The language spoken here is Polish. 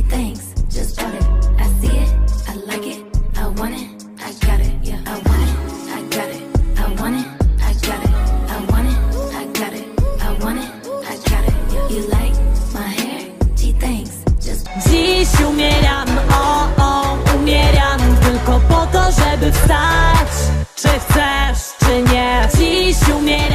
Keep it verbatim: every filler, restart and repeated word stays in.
thanks, just bought it. I see it, I like it, I want it, I got it, yeah. I want it, I got it, I want it, I got it, I want it, I got it, I want it, I got it, yeah. You like my hair? Gee, thanks, just. Dziś umieram, o, o, umieram tylko po to, żeby wstać. Czy chcesz, czy nie? Dziś umieram.